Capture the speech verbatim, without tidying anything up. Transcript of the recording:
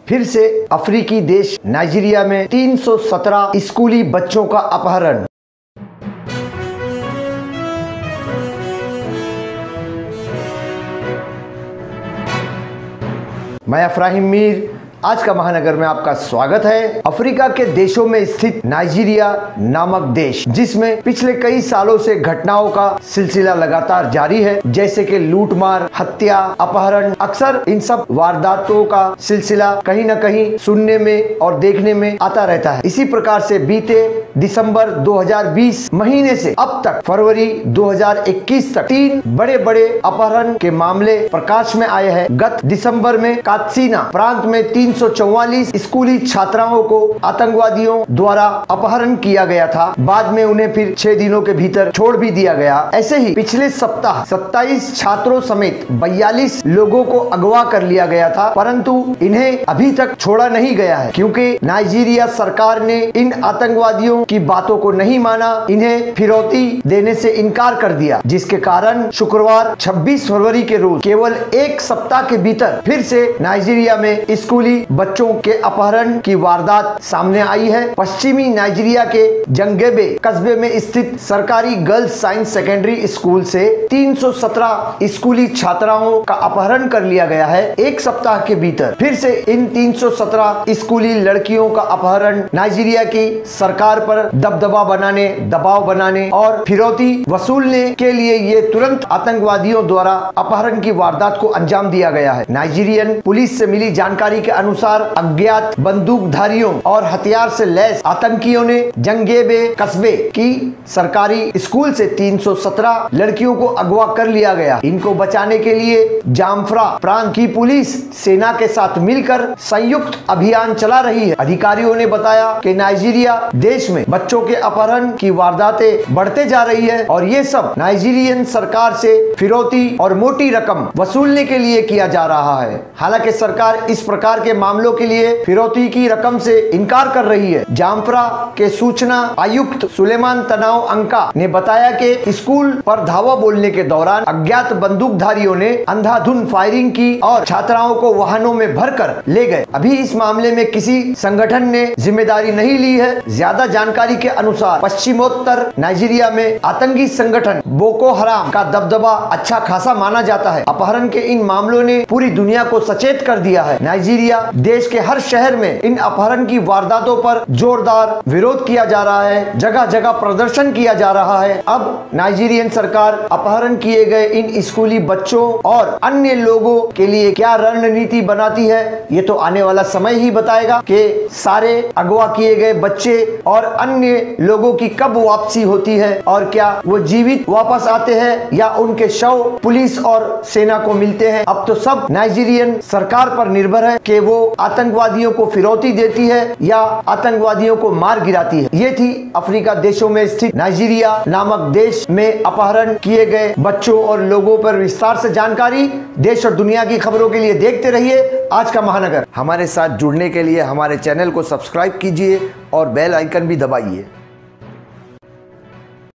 फिर से अफ्रीकी देश नाइजीरिया में तीन सौ सत्रह स्कूली बच्चों का अपहरण। मैं अफराहिम मीर, आज का महानगर में आपका स्वागत है। अफ्रीका के देशों में स्थित नाइजीरिया नामक देश, जिसमें पिछले कई सालों से घटनाओं का सिलसिला लगातार जारी है, जैसे कि लूटमार, हत्या, अपहरण। अक्सर इन सब वारदातों का सिलसिला कहीं न कहीं सुनने में और देखने में आता रहता है। इसी प्रकार से बीते दिसंबर दो हज़ार बीस महीने से अब तक फरवरी दो हज़ार इक्कीस तक तीन बड़े बड़े अपहरण के मामले प्रकाश में आए हैं। गत दिसंबर में कात्सीना प्रांत में तीन सौ चौवालीस स्कूली छात्राओं को आतंकवादियों द्वारा अपहरण किया गया था। बाद में उन्हें फिर छह दिनों के भीतर छोड़ भी दिया गया। ऐसे ही पिछले सप्ताह सत्ताईस छात्रों समेत बयालीस लोगों को अगवा कर लिया गया था, परंतु इन्हें अभी तक छोड़ा नहीं गया है, क्योंकि नाइजीरिया सरकार ने इन आतंकवादियों की बातों को नहीं माना, इन्हें फिरौती देने से इनकार कर दिया, जिसके कारण शुक्रवार छब्बीस फरवरी के रोज केवल एक सप्ताह के भीतर फिर से नाइजीरिया में स्कूली बच्चों के अपहरण की वारदात सामने आई है। पश्चिमी नाइजीरिया के जंगेबे कस्बे में स्थित सरकारी गर्ल्स साइंस सेकेंडरी स्कूल से तीन सौ सत्रह स्कूली छात्राओं का अपहरण कर लिया गया है। एक सप्ताह के भीतर फिर से इन तीन सौ सत्रह स्कूली लड़कियों का अपहरण नाइजीरिया की सरकार पर दबदबा बनाने, दबाव बनाने और फिरौती वसूलने के लिए ये तुरंत आतंकवादियों द्वारा अपहरण की वारदात को अंजाम दिया गया है। नाइजीरियन पुलिस से मिली जानकारी के अनुसार अज्ञात बंदूकधारियों और हथियार से लैस आतंकियों ने जंगेबे कस्बे की सरकारी स्कूल से तीन सौ सत्रह लड़कियों को अगवा कर लिया गया। इनको बचाने के लिए जामफ्रा प्रांत की पुलिस सेना के साथ मिलकर संयुक्त अभियान चला रही है। अधिकारियों ने बताया कि नाइजीरिया देश में बच्चों के अपहरण की वारदातें बढ़ते जा रही है और ये सब नाइजीरियन सरकार से फिरौती और मोटी रकम वसूलने के लिए किया जा रहा है। हालांकि सरकार इस प्रकार के मामलों के लिए फिरौती की रकम से इनकार कर रही है। जामफ्रा के सूचना आयुक्त सुलेमान तनाव अंका ने बताया कि स्कूल पर धावा बोलने के दौरान अज्ञात बंदूकधारियों ने अंधाधुंध फायरिंग की और छात्राओं को वाहनों में भरकर ले गए। अभी इस मामले में किसी संगठन ने जिम्मेदारी नहीं ली है। ज्यादा जानकारी के अनुसार पश्चिमोत्तर नाइजीरिया में आतंकी संगठन बोको हराम का दबदबा अच्छा खासा माना जाता है। अपहरण के इन मामलों ने पूरी दुनिया को सचेत कर दिया है। नाइजीरिया देश के हर शहर में इन अपहरण की वारदातों पर जोरदार विरोध किया जा रहा है, जगह जगह प्रदर्शन किया जा रहा है। अब नाइजीरियन सरकार अपहरण किए गए इन स्कूली बच्चों और अन्य लोगों के लिए क्या रणनीति बनाती है, ये तो आने वाला समय ही बताएगा कि सारे अगवा किए गए बच्चे और अन्य लोगों की कब वापसी होती है और क्या वो जीवित वापस आते हैं या उनके शव पुलिस और सेना को मिलते हैं। अब तो सब नाइजीरियन सरकार पर निर्भर है कि वो आतंकवादियों को फिरौती देती है या आतंकवादियों को मार गिराती है। ये थी अफ्रीका देशों में स्थित नाइजीरिया नामक देश में अपहरण किए गए बच्चों और लोगों पर विस्तार से जानकारी। देश और दुनिया की खबरों के लिए देखते रहिए आज का महानगर। हमारे साथ जुड़ने के लिए हमारे चैनल को सब्सक्राइब कीजिए और बेल आइकन भी दबाइए।